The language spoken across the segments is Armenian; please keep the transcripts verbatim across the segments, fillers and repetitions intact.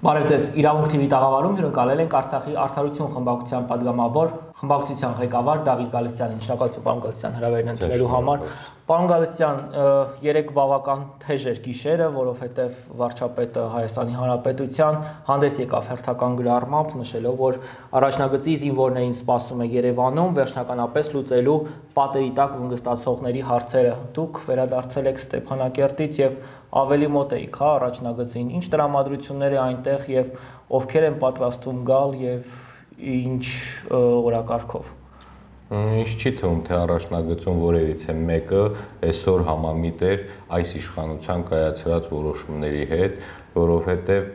Բարև ձեզ, իրավունք T V տաղավարում հյուրընկալել ենք Արցախի Արդարություն խմբակցության падգամավոր, խմբակցության ղեկավար Դավիթ Գալստյանին։ Շնորհակալություն պարոն Գալստյան հրավերն ընդունելու համար։ Պարոն Գալստյան, երեք բավական թեժ էր գիշերը, որովհետև վարչապետը Հայաստանի Հանրապետության հանդես եկավ հերթական գրառմամբ, նշելով, որ առաջնագծի զինվորներին սպասում է Երևանում վերջնականապես լուծելու պատերի տակ վնգստացողների հարցերը։ Դուք վերադարձել եք Ստեփանակերտից եւ ավելի մոտ եք, հա, առաջնագծին։ Ինչ տրամադրություններ է այնտեղ եւ ովքեր են պատրաստվում գալ եւ ինչ օրակարգով։ Ինչ չի թվում, թե առաջնագծում որևիցե մեկը այսօր համամիտ էր այս իշխանության կայացրած որոշումների հետ, որովհետև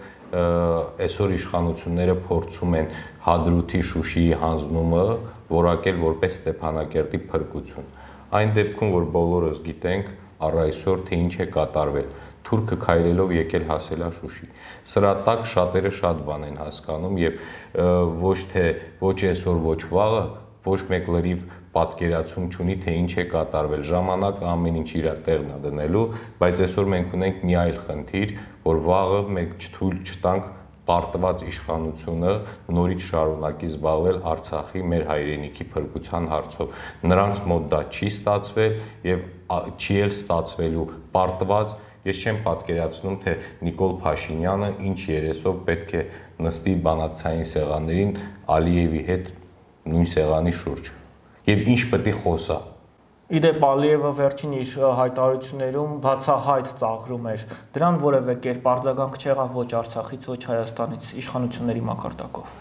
այսօր իշխանությունները փորձում են Հադրութի Շուշիի հանձնումը որակել որպես Ստեփանակերտի փրկություն։ Այն դեպքում, որ բոլորս գիտենք առ այսօր թե ինչ է կատարվել, թուրքը քայլելով եկել հասել է Շուշի։ Սրա տակ շատերը շատ բան են հասկանում եւ ոչ թե ոչ այսօր, ոչ վաղը ոչ մեկ լրիվ պատկերացում չունի, թե ինչ է կատարվել, ժամանակը ամեն ինչ իր տեղն է դնելու, բայց այսօր մենք ունենք մի այլ խնդիր, որ վաղը մենք չթույլ չտանք պարտված իշխանությունը նորից շարունակի զբաղվել Արցախի մեր հայրենիքի փրկության հարցով։ Նրանց մոտ դա չի ստացվել եւ չի էլ ստացվելու պարտված։ Ես չեմ պատկերացնում, թե Նիկոլ Փաշինյանը ինչ երեսով պետք է նստի բանակցային սեղաններին Ալիևի հետ նույն սեղանի շուրջ եւ ինչ պետք է խոսա։ Իդեպ Ալիևը վերջին իր հայտարարություններում բացահայտ ծաղրում էր։ Դրան որևէ կերպ արձագանք չեղավ ոչ Արցախից, ոչ Հայաստանից իշխանությունների մակարդակով։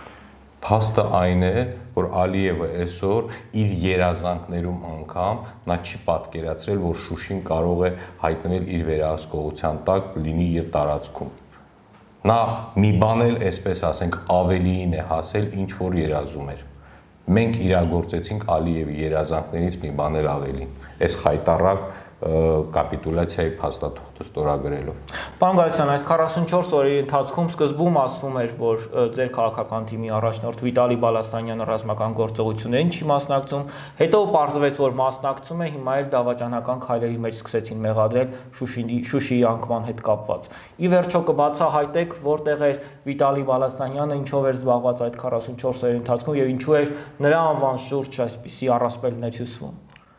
Փաստը այն է, որ Ալիևը այսօր իր երազանքներում անգամ նա չի պատկերացրել, որ Շուշին կարող է հայտնել իր վերահսկողության տակ լինի իր տարածքում։ Նա մի բան էլ, այսպես ասենք, ավելիին է հասել, ինչ որ երազում էր։ Մենք իրագործեցինք Ալիևի երազանքներից մի բան էլ ավելին։ Այս խայտառակ կապիտուլյացիայի փաստաթուղթը ստորագրելով։ Պարոն Գալստյան, այս քառասունչորս օրերի ընթացքում սկզբում ասվում էր, որ ձեր քաղաքական թիմի առաջնորդ Վիտալի Բալասանյանը ռազմական գործողություններին չի մասնակցում, հետո պարզվեց, որ մասնակցում է, հիմա էլ դավաճանական քայլերի մեջ սկսեցին մեղադրել Շուշիի Շուշիի անկման հետ կապված։ Ի վերջո կբացահայտեք, որտեղ էր Վիտալի Բալասանյանը, ինչով էր զբաղված այդ քառասունչորս օրերի ընթացքում եւ ինչու էր նրա անվան շուրջ այսպիսի առասպելներ հյուսվում։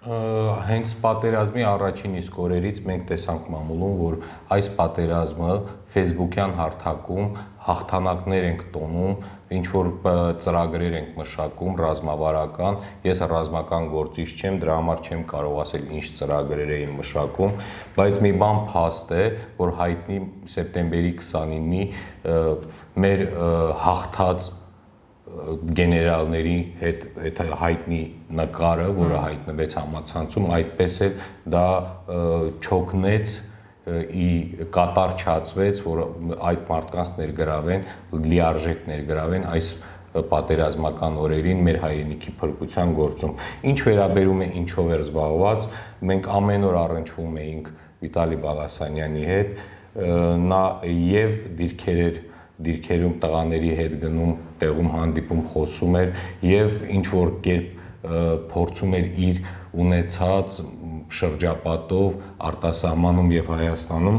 Հենց պատերազմի առաջին իսկ օրերից մենք տեսանք մամուլում, որ այս պատերազմը Facebook-յան հարթակում հաղթանակներ ենք տոնում, ինչ որ ծրագրեր ենք մշակում ռազմավարական, ես ռազմական գործիչ չեմ, դրա համար չեմ կարող ասել ինչ ծրագրեր էին մշակում, բայց մի բան փաստ է, որ հայտնի սեպտեմբերի քսանինի մեր հաղթած գեներալների հետ հայտնի նկարը, որը հայտնվեց համացանցում, այդպես էլ դա չոքնեց ի կատար չացվեց, որ այդ մարդկանց ներգրավեն, լիարժեք ներգրավեն այս պատերազմական օրերին մեր հայրենիքի փրկության գործում։ Ինչ վերաբերում է ինչով էր զբաղված, մենք ամեն օր առնչվում էինք Վիտալի Բալասանյանի հետ, նա եւ դիրքեր էր դիրքերում տղաների հետ գնում, տեղում հանդիպում խոսում էր եւ ինչ որ կերպ փորձում էր իր ունեցած շրջապատով արտասահմանում եւ Հայաստանում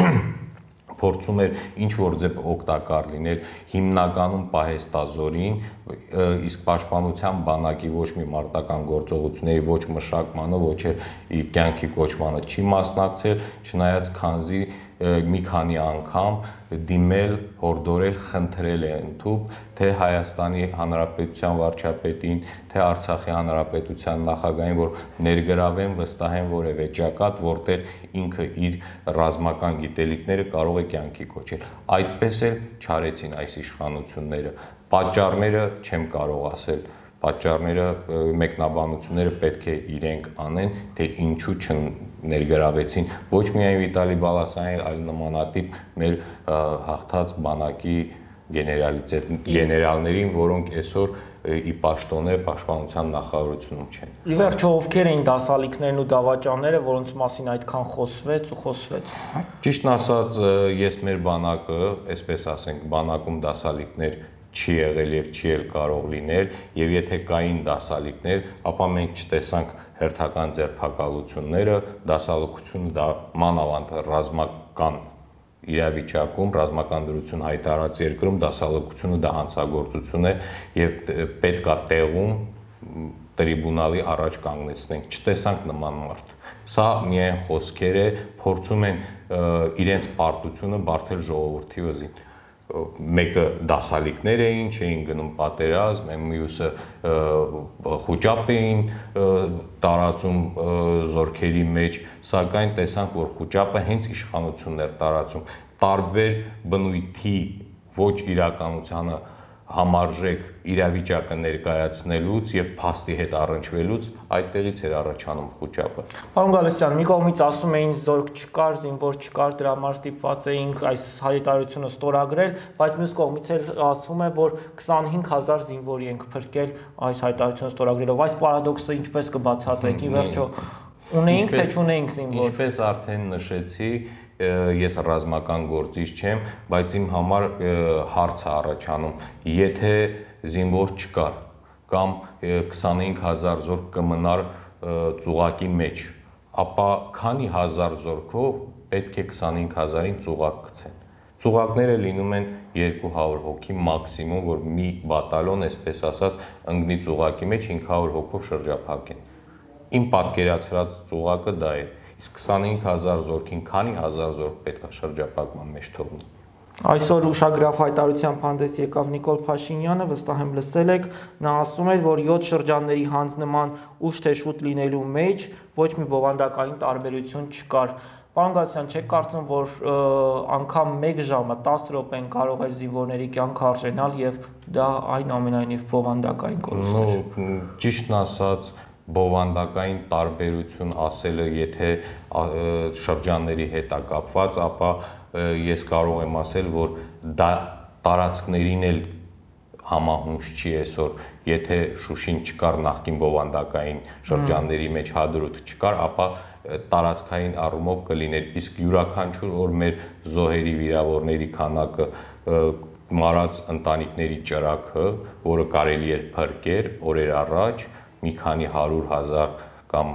փորձում էր ինչ որ ձև օգտակար լինել, հիմնականում պահեստազորին, իսկ պաշտպանության բանակի ոչ մի մարտական գործողությունների ոչ մշակմանը, ոչ էլ կյանքի կոչմանը չի մասնակցել, չնայած քանզի մի քանի անգամ դիմել, հորդորել, խնդրել է ընդհուպ, թե Հայաստանի Հանրապետության վարչապետին, թե Արցախի Հանրապետության նախագահին, որ ներգրավեն, վստահեն որևէ ճակատ, որտեղ ինքը իր ռազմական գիտելիքները կարող է կյանքի կոչել։ Այդպես էլ չարեցին այս իշխանությունները։ Պատճառները չեմ կարող ասել, պատճառները մեկնաբանությունները պետք է իրենք անեն, թե ինչու չներգրավեցին ոչ միայն Վիտալի Բալասանյանը, այլ նմանատիպ մեր հաղթած բանակի գեներալներին, որոնք այսօր ի պաշտոնե պաշտպանության նախարարությունում չեն։ Ի վերջո ովքեր էին դասալիքներն ու դավաճանները, որոնց մասին այդքան խոսվեց ու խոսվեց։ Ճիշտն ասած, ես մեր բանակը, այսպես ասենք, բանակում դասալիքներ չի եղել եւ չի էլ կարող լինել, եւ եթե կային դասալիքներ, ապա մենք չտեսանք հերթական ձերբակալությունները, դասալուկությունը դա մանավանդ ռազմական իրավիճակում ռազմական դրություն հայտարարած երկրում դասալքությունը դա հանցագործություն է եւ պետք է տեղում տրիբունալի առաջ կանգնեցնենք, չտեսանք նման մարդ։ Սա միայն խոսքեր է, փորձում են իրենց պարտությունը բարթել ժողովրդի վզին։ Մեկը դասալիկներ էին, չէին գնում պատերազմ, մյուսը խուճապ էին տարածում զորքերի մեջ, սակայն տեսանք, որ խուճապը հենց իշխանությունն էր տարածում, տարբեր բնույթի ոչ իրականությանը համարժեք իրավիճակը ներկայացնելուց եւ փաստի հետ առնչվելուց այդտեղից էր առաջանում խուճապը։ Պարոն Գալստյան, մի կողմից ասում էին զորք չկար, զինվոր չկար, դրա համար ստիպված էինք այս հայտարարությունը ստորագրել, բայց մյուս կողմից էլ ասվում է, որ քսանհինգ հազար զինվորի ենք փրկել այս հայտարարությունը ստորագրելով։ Այս պարադոքսը ինչպես կբացատրեք, ի վերջո ունեինք թե չունեինք զինվոր։ Ինչպես արդեն նշեցի, ես ռազմական գործիչ չեմ, բայց իմ համար հարց է առաջանում, եթե զինվոր չկար կամ քսանհինգ հազար զորք կմնար ծուղակի մեջ, ապա քանի հազար զորքով պետք է քսանհինգ հազարին ծուղակ գցեն։ Ծուղակները լինում են երկու հարյուր հոգի մաքսիմում, որ մի բատալոն, այսպես ասած, ընկնի ծուղակի մեջ հինգ հարյուր հոգով շրջափակեն։ Իմ պատկերացրած ծուղակը դա է։ Իսկ քսանհինգ հազար զորքին քանի հազար զորք պետք է շրջափակման մեջ թողնի։ Այսօր ուշագրավ հայտարարությամբ հանդես եկավ Նիկոլ Փաշինյանը, վստահ եմ լսել եք, նա ասում էր, որ յոթ շրջանների հանձնման ուշ թե շուտ լինելու մեջ ոչ մի բովանդակային տարբերություն չկար։ Պարոն Գալստյան, չեք կարծում, որ անգամ մեկ ժամը տասը րոպեն կարող էր զինվորների կյանքը արժենալ եւ դա այնուամենայնիվ բովանդակային կորուստ էր։ Ճիշտն ասած, բովանդակային տարբերություն ասելը, եթե շրջանների հետ է կապված, ապա ես կարող եմ ասել, որ դա տարածքներին էլ համահունչ չի այսօր, եթե Շուշին չկար նախկին բովանդակային շրջանների մեջ հադրութ չկար, ապա տարածքային առումով կլիներ, իսկ յուրաքանչյուր օր մեր զոհերի վիրավորների քանակը մարած ընտանիքների ճրագը, որը կարելի էր փրկել օրեր առաջ, մի քանի հարյուր հազար կամ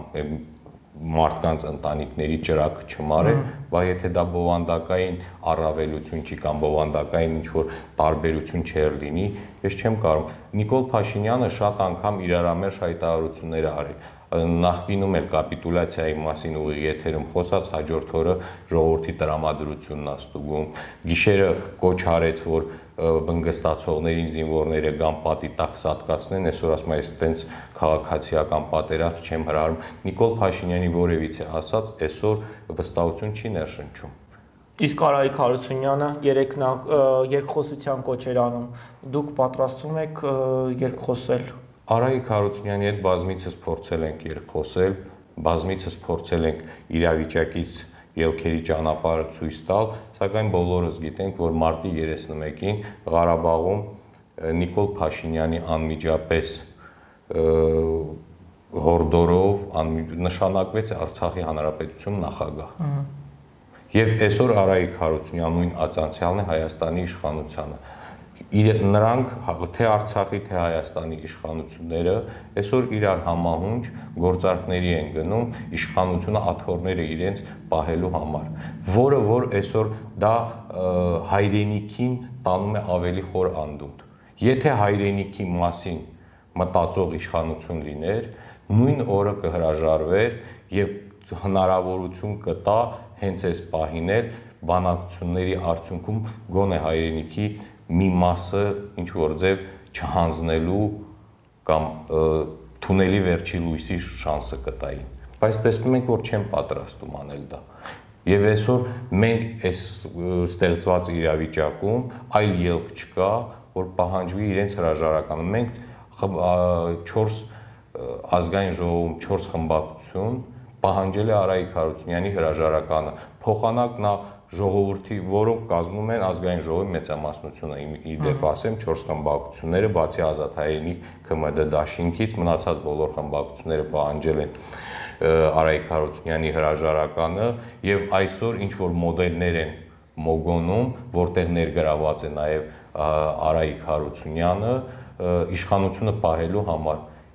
մարդկանց ընտանիքների ճրագ չմարել, բայց եթե դա բովանդակային առավելություն չի կամ բովանդակային ինչ-որ տարբերություն չէր լինի, ես չեմ կարող։ Նիկոլ Փաշինյանը շատ անգամ իրարամերժ հայտարարություններ է արել։ Նախկինում էլ կապիտուլյացիայի մասին ուղիղ եթերում խոսած, հաջորդ օրը ժողովրդի տրամադրությունն է ստուգում։ Գիշերը կոչ արեց, որ վնգստացողներին զինվորները գան պատի տակ սատկացնեն, այսօր ասում այս տենց քաղաքացիական պատերազմ չեմ հրահարում։ Նիկոլ Փաշինյանի որևիցե ասած այսօր վստահություն չի ներշնչում։ Իսկ Արայիկ Հարությունյանը երեք նա երկխոսության կոչ էր անում։ Դուք պատրաստվում եք երկխոսել։ Արայիկ Հարությունյանի հետ բազմիցս փորձել ենք երկխոսել, բազմիցս փորձել ենք իրավիճակից ելքերի ճանապարհը ցույց տալ, սակայն բոլորս գիտենք, որ մարտի երեսնմեկին Ղարաբաղում Նիկոլ Փաշինյանի անմիջապես հորդորով նշանակվեց Արցախի հանրապետություն նախագահ։ Եվ այսօր Արայիկ Հարությունյանն նույն ածանցյալն է Հայաստանի իշխանությանը։ Նրանք թե Արցախի, թե Հայաստանի իշխանությունները այսօր իրար համահունչ գործարքների են գնում իշխանությունը աթոռները իրենց պահելու համար, որը որ այսօր դա հայրենիքին տանում է ավելի խոր անդունդ։ Եթե հայրենիքի մասին մտածող իշխանություն լիներ, նույն օրը կհրաժարվեր եւ հնարավորություն կտա հենց այս պահին էլ բանակցությունների արդյունքում գոնե հայրենիքի մի մասը ինչ որ ձև չհանձնելու կամ թունելի վերջի լույսի շանսը կտային, բայց տեսնում ենք, որ չեն պատրաստում անել դա։ Եվ այսօր մենք այս ստեղծված իրավիճակում այլ ելք չկա, որ պահանջվի իրենց հրաժարականը։ Մենք չորս ազգային ժողովում չորս խմբակցություն պահանջել է Արայիկ Հարությունյանի հրաժարականը։ Փոխանակ նա ժողովրդի, որոնք կազմում են ազգային ժողովի մեծամասնությունը, ի դեպ ասեմ, չորս խմբակցությունները, բացի Ազատ Հայերենիք ՔՄԴ դաշինքից, մնացած բոլոր խմբակցությունները պահանջել են Արայիկ Հարությունյանի հրաժարականը եւ այսօր ինչ որ մոդելներ են մոգոնում, որտեղ ներգրաված է նաեւ Արայիկ Հարությունյանը իշխանությունը պահելու համար։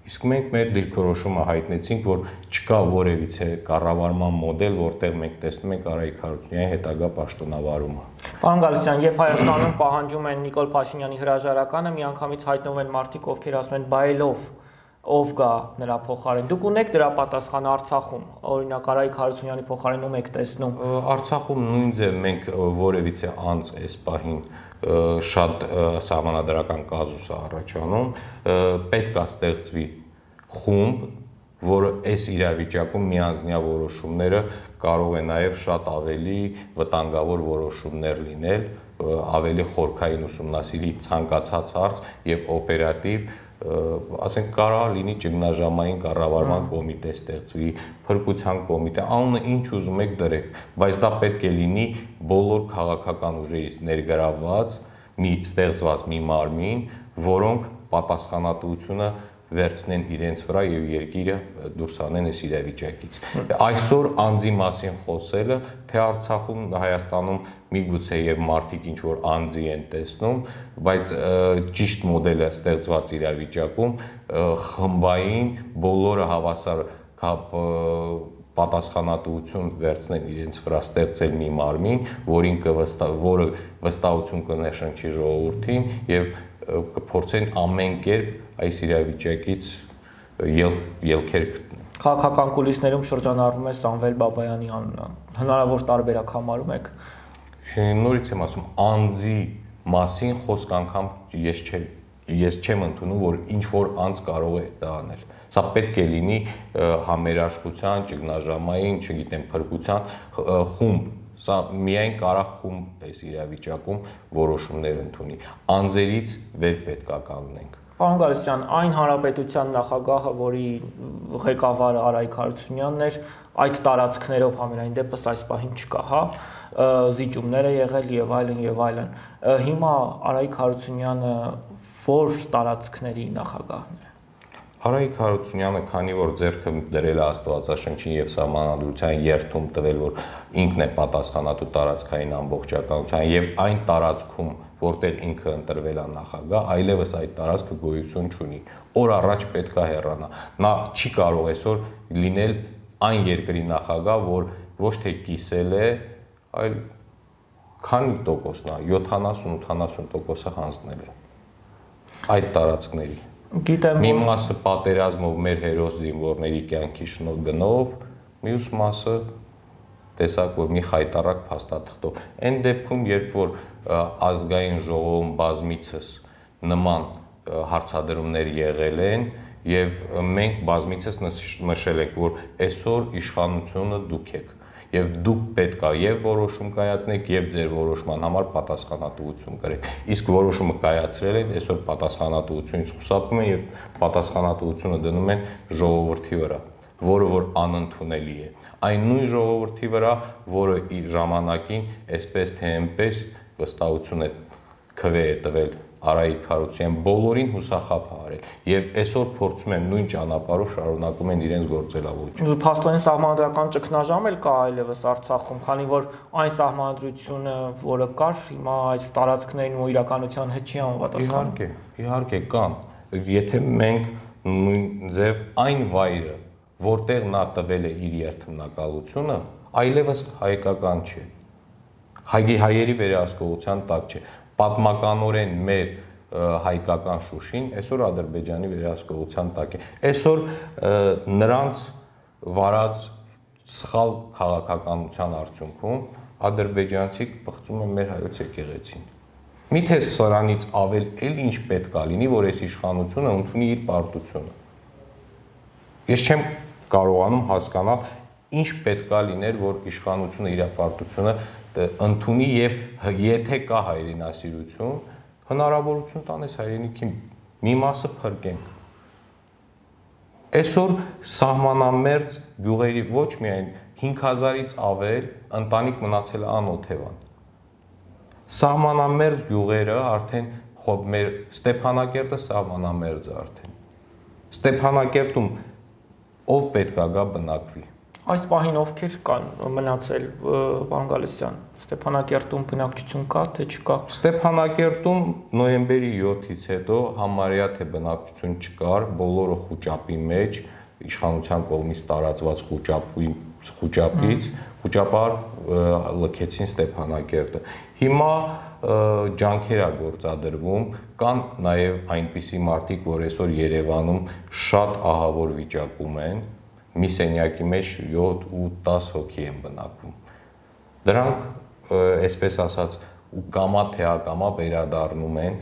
Իսկ մենք մեր դիրքորոշումը հայտնեցինք, որ չկա որևիցե կառավարման մոդել, որտեղ մենք տեսնում ենք Արայիկ Հարությունյանի հետագա պաշտոնավարումը։ Պարոն Գալստյան, երբ Հայաստանում պահանջում են Նիկոլ Փաշինյանի հրաժարականը, միանգամից հայտնվում են մարդիկ, ովքեր ասում են բայելով ով գա նրա փոխարեն։ Դուք ունեք դրա պատասխանը Արցախում, օրինակ Արայիկ Հարությունյանի փոխարեն ում եք տեսնում։ Արցախում նույն ձև մենք որևիցե անձ այս պահին շատ սահմանադրական կազուս է առաջանում, պետք է ստեղծվի խումբ, որը այս իրավիճակում միանձնյա որոշումները կարող է նաև շատ ավելի վտանգավոր որոշումներ լինել, ավելի խորքային ուսումնասիրի ցանկացած հարց եւ օպերատիվ, ասենք կարող լինի ճգնաժամային կառավարման կոմիտե ստեղծվի, փրկության կոմիտե, անունը ինչ ուզում եք դրեք, բայց դա պետք է լինի բոլոր քաղաքական ուժերից ներգրավված մի ստեղծված մի մարմին, որոնք պատասխանատվությունը վերցնեն իրենց վրա եւ երկիրը դուրս անեն այս իրավիճակից։ Այսօր անձի մասին խոսելը, թե Արցախում, Հայաստանում միգուցե եւ մարդիկ ինչ որ անձի են տեսնում, բայց ճիշտ մոդելը ստեղծված իրավիճակում խմբային բոլորը հավասար պատասխանատվություն վերցնեն իրենց վրա ստեղծել մի մարմին, որին կվստահ, որը վստահություն կներշնչի ժողովրդին եւ կփորձեն ամեն կերպ այս իրավիճակից ելքեր գտնել։ Քաղաքական կուլիսներում շրջանառվում է Սամվել Բաբայանի անունը։ Հնարավոր տարբերակ համարում եք։ Նորից եմ ասում, անձի մասին խոսք անգամ ես չեմ ես չեմ ընդունում, որ ինչ որ անձ կարող է դա անել։ Սա պետք է լինի համերաշխության, ճգնաժամային, չգիտեմ, փրկության խումբ։ Սա միայն կարող խումբ այս իրավիճակում որոշումներ ընդունի։ Անձերից վեր պետք է կանգնենք։ Պարոն Գալստյան, այն հանրապետության նախագահը, որի ղեկավարը Արայիկ Հարությունյանն էր, այդ տարածքներով համենայն դեպս այս պահին չկա, հա, զիջումներ է եղել եւ այլն եւ այլն։ Հիմա Արայիկ Հարությունյանը որ տարածքների նախագահն է։ Արայիկ Հարությունյանը, քանի որ ձեռքը դրել է Աստվածաշնչին եւ Սահմանադրության երթում տվել, որ ինքն է պատասխանատու տարածքային ամբողջականության եւ այն տարածքում, որտեղ ինքը ընտրվել է նախագահ, այլևս այդ տարածքը գոյություն չունի։ Օր առաջ պետք է հեռանա։ Նա չի կարող այսօր լինել այն երկրի նախագահ, որ ոչ թե կիսել է, այլ քանի տոկոսն է, յոթանասուն-ութանասուն տոկոսը հանձնել է այդ տարածքների։ Գիտեմ, մի մասը պատերազմով մեր հերոս զինվորների կյանքի շնորհ գնով, մյուս մասը տեսակ որ մի խայտարակ փաստաթղթով։ Այն դեպքում, երբ որ ազգային ժողովում բազմիցս նման հարցադրումներ եղել են եւ մենք բազմիցս նշել ենք, որ այսօր իշխանությունը դուք եք եւ դուք պետք է եւ որոշում կայացնեք եւ ձեր որոշման համար պատասխանատվություն կրեք։ Իսկ որոշումը կայացրել են, այսօր պատասխանատվությունից խուսափում են եւ պատասխանատվությունը դնում են ժողովրդի վրա, որը որ անընդունելի է։ Այն նույն ժողովրդի վրա, որը իր ժամանակին այսպես թե այնպես վստահություն է քվե է տվել Արայիկ Հարությունյան, բոլորին հուսախաբ արել եւ այսօր փորձում են նույն ճանապարհով շարունակում են իրենց գործելավությունը։ Փաստորեն սահմանադրական ճգնաժամ էլ կա այլևս Արցախում, քանի որ այն սահմանադրությունը, որը կար, հիմա այս տարածքներին ու իրականության հետ չի համապատասխանում։ Իհարկե, իհարկե կան։ Եթե մենք նույն ձև այն վայրը, որտեղ նա տվել է իր երթմնակալությունը, այլևս հայկական չէ։ Հայ հայերի վերահսկողության տակ չէ։ Պատմականորեն մեր հայկական Շուշին այսօր Ադրբեջանի վերահսկողության տակ է։ Այսօր նրանց վարած սխալ քաղաքականության արդյունքում ադրբեջանցիք բղծում են մեր հայոց եկեղեցին։ Միթե սրանից ավել էլ ինչ պետք է լինի, որ այս իշխանությունը ընդունի իր պարտությունը։ Ես չեմ կարողանում հասկանալ, ինչ պետք է լիներ, որ իշխանությունը իր պարտությունը ընդունի եւ եթե կա հայրենասիրություն, հնարավորություն տանես հայրենիքի մի մասը փրկենք։ Այսօր սահմանամերձ գյուղերի ոչ միայն հինգ հազարից ավել ընտանիք մնացել է անօթևան։ Սահմանամերձ գյուղերը արդեն մեր Ստեփանակերտը սահմանամերձ է արդեն։ Ստեփանակերտում ով պետք է գա բնակվի։ Այս պահին ովքեր կան մնացել, պարոն Գալստյան, Ստեփանակերտում բնակչություն կա, թե չկա։ Ստեփանակերտում նոյեմբերի յոթից հետո համարյա թե բնակչություն չկար, բոլորը խուճապի մեջ, իշխանության կողմից տարածված խուճապի խուճապից, խուճապար լքեցին Ստեփանակերտը։ Հիմա ջանքեր է գործադրվում, կան նաև այնպիսի մարդիկ, որ այսօր Երևանում շատ ահավոր վիճակում են, մի սենյակի մեջ յոթ ու տասը հոգի են բնակվում։ Դրանք, այսպես ասած, կամա թե ակամա վերադառնում են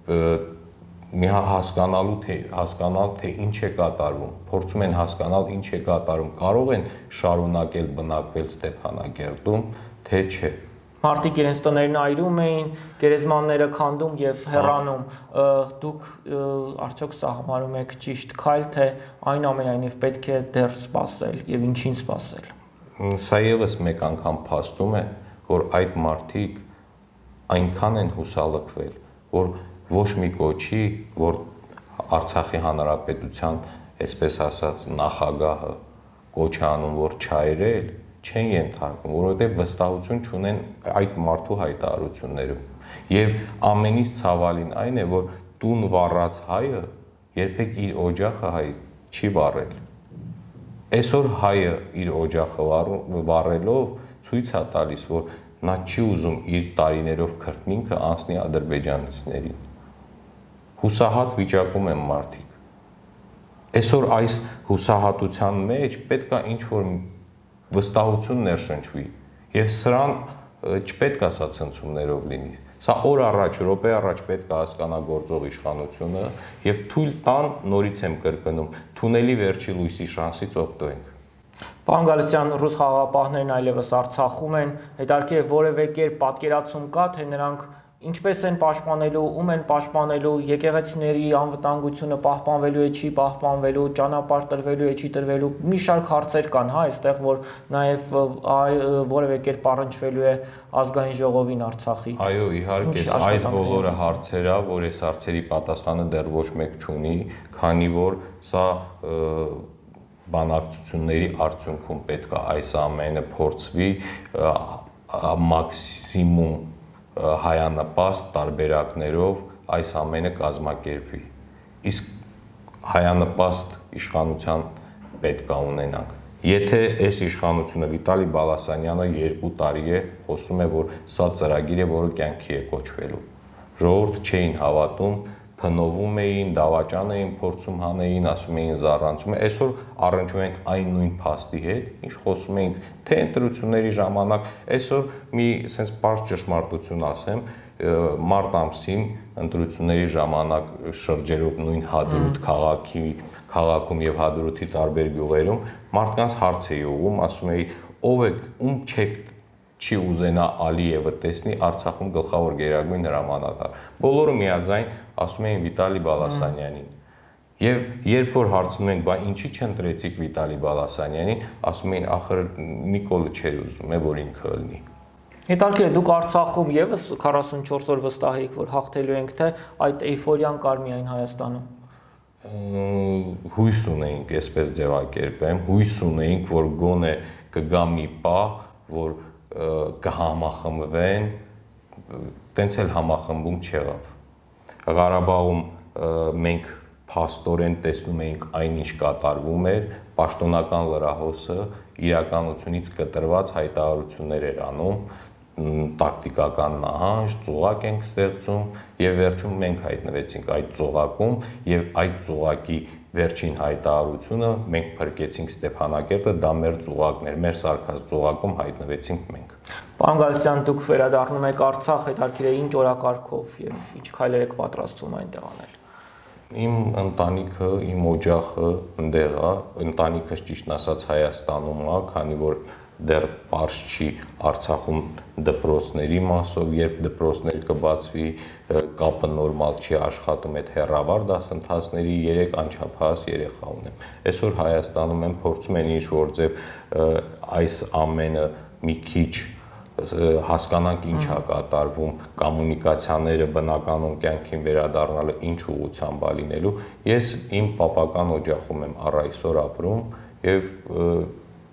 մի հասկանալու թե հասկանալ թե ինչ է կատարվում, փորձում են հասկանալ ինչ է կատարում, կարող են շարունակել բնակվել Ստեփանակերտում, թե չէ։ Մարդիկ իրենց տներն այրում էին, գերեզմանները քանդում եւ հեռանում, դուք արդյոք սա համարում եք ճիշտ քայլ, թե այնուամենայնիվ պետք է դեռ սպասել եւ ինչին սպասել։ Սա եւս մեկ անգամ փաստում է, որ այդ մարդիկ այնքան են հուսալքվել, որ ոչ մի կոչի, որ Արցախի հանրապետության, այսպես ասած, նախագահը կոչ է անում, որ չայրել, չեն ենթարկվում, որովհետև վստահություն չունեն այդ մարդու հայտարարություններում։ Եվ ամենից ցավալին այն է, որ տուն վառած հայը երբեք իր օջախը հայ չի վառել։ Այսօր հայը իր օջախը վառելով ցույց է տալիս, որ նա չի ուզում իր տարիներով քրտնինքը անցնի ադրբեջանցիներին։ Հուսահատ վիճակում են մարդիկ։ Այսօր այս հուսահատության մեջ պետք է ինչ-որ վստահություն ներշնչվի, եւ սրան չպետք է սա ցնցումներով լինի։ Սա օր առաջ, րոպե առաջ պետք է հասկանա գործող իշխանությունը եւ թույլ տան, նորից եմ կրկնում, թունելի վերջի լույսի շանսից օգտվենք։ Պարոն Գալստյան, ռուս խաղաղապահներն այլևս Արցախում են, հետարքի որևէ կերպ պատկերացում կա, թե նրանք ինչպես են պաշտպանելու, ում են պաշտպանելու, եկեղեցիների անվտանգությունը պահպանվելու է, չի պահպանվելու, ճանապարհ տրվելու է, չի տրվելու, մի շարք հարցեր կան, հա, այստեղ, որ նաև որևէ կերպ առնչվելու է ազգային ժողովին Արցախի։ Այո, իհարկե, այս բոլորը հարցեր է, որ այս հարցերի պատասխանը դեռ ոչ մեկ չունի, քանի որ սա բանակցությունների արդյունքում պետք է այս ամենը փորձվի մաքսիմում հայանպաստ տարբերակներով այս ամենը կազմակերպվի։ Իսկ հայանպաստ իշխանության պետք է ունենանք։ Եթե այս իշխանությունը Վիտալի Բալասանյանը երկու տարի է խոսում է, որ սա ծրագիր է, որը կյանքի է կոչվելու։ Ժողովուրդ չէին հավատում, փնովում էին, դավաճան էին փորձում հանեին, ասում էին զառանցում է։ Այսօր առնչվում ենք այն նույն փաստի հետ, ինչ խոսում էինք թե ընտրությունների ժամանակ, այսօր մի sense բարձ ճշմարտություն ասեմ, մարտ ամսին ընտրությունների ժամանակ շրջերով նույն Հադրութ քաղաքի քաղաքում եւ Հադրութի տարբեր գյուղերում մարդկանց հարց էի ուղում, ասում էի, ով է, ում չեք չի ուզենա Ալիևը տեսնի Արցախում գլխավոր գերագույն հրամանատար։ Բոլորը միաձայն ասում էին Վիտալի Բալասանյանին։ Եվ երբ որ հարցնում ենք, բա ինչի չընտրեցիք Վիտալի Բալասանյանին, ասում էին, ախր Նիկոլը չէր ուզում, է որ ինքը լինի։ Հետարքի է, դուք Արցախում եւս քառասունչորս օր վստահ եք, որ հաղթելու ենք, թե այդ էյֆորիան կար միայն Հայաստանում։ Հույս ունեինք, այսպես ձևակերպեմ, հույս ունեինք, որ գոնե կգա մի պահ, որ կհամախմբվեն, տենց էլ համախմբում չեղավ։ Ղարաբաղում մենք փաստորեն տեսնում էինք այնինչ կատարվում էր, պաշտոնական լրահոսը իրականությունից կտրված հայտարարություններ էր անում, տակտիկական նահանջ, ծուղակ ենք ստեղծում եւ վերջում մենք հայտնվեցինք այդ ծուղակում եւ այդ ծուղակի վերջին հայտարարությունը մենք փրկեցինք Ստեփանակերտը, դա մեր ծուղակն էր, մեր սարքած ծուղակում հայտնվեցինք մենք։ Պարոն Գալստյան, դուք վերադառնում եք Արցախ, հետարքիր է ինչ օրակարգով եւ ինչ քայլեր եք պատրաստվում այնտեղ անել։ Իմ ընտանիքը, իմ օջախը այնտեղ է, ընտանիքս ճիշտ ասած Հայաստանում է, քանի որ դեռ պարզ չի Արցախում դպրոցների մասով, երբ դպրոցներ կբացվի, կապը նորմալ չի աշխատում այդ հեռավար դասընթացների, երեք անչափահաս երեխա ունեմ։ Այսօր Հայաստանում են փորձում են ինչ-որ ձև այս ամենը մի քիչ հասկանանք ինչ է կատարվում, կոմունիկացիաները բնականon կյանքին վերադառնալը ինչ ուղղությամբ է լինելու։ Ես իմ պապական օջախում եմ առ այսօր ապրում եւ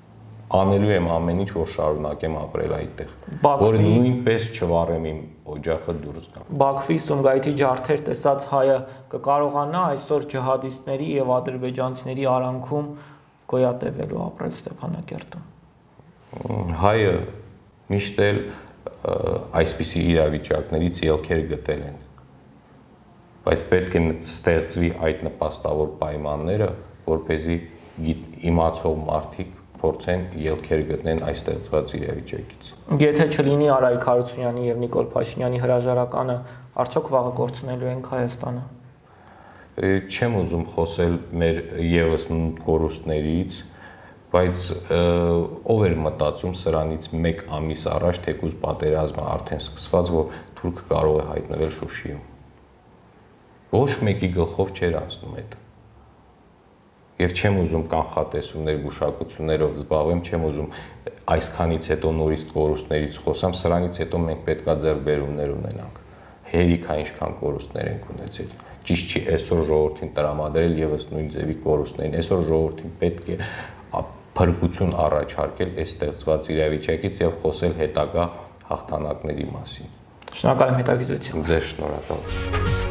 անելու եմ ամեն ինչ, որ շարունակեմ ապրել այդտեղ, Բաքվի- որ նույնպես չվառեմ իմ օջախը դուրս գամ։ Բաքվի Սումգայիթի ջարդեր տեսած հայը կկարողանա այսօր ջիհադիստների եւ ադրբեջանցիների արանքում գոյատևելու ապրել Ստեփանակերտում։ Հայը միշտ էլ այսպիսի իրավիճակներից ելքեր գտել են, բայց պետք է ստեղծվի այդ նպաստավոր պայմանները, որպեսզի իմացող մարդիկ փորձեն ելքեր գտնեն այս ստեղծված իրավիճակից։ Եթե չլինի Արայք Հարությունյանի եւ Նիկոլ Փաշինյանի հրաժարականը, արդյոք վաղը կորցնելու ենք Հայաստանը։ Չեմ ուզում խոսել մեր եւս կորուստներից, բայց ով էր մտածում սրանից մեկ ամիս առաջ, թեկուզ պատերազմը արդեն սկսված, որ թուրքը կարող է հայտնվել Շուշիում։ Ոչ մեկի գլխով չէր անցնում այդ։ Եվ չեմ ուզում կանխատեսումներ, գուշակություններով զբաղվեմ, չեմ ուզում այսքանից հետո նորից կորուստներից խոսամ, սրանից հետո մենք պետքա ձեռքբերումներ ունենանք։ Հերիքա ինչքան կորուստներ ենք ունեցել։ Ճիշտ չի այսօր ժողովրդին տրամադրել եւս նույն ձևի կորուստներին։ Այսօր ժողովրդին պետք է փրկություն առաջարկել այս ստեղծված իրավիճակից եւ խոսել հետագա հաղթանակների մասին։ Շնորհակալ եմ հետաքրքրությամբ։ Ձեզ շնորհակալություն։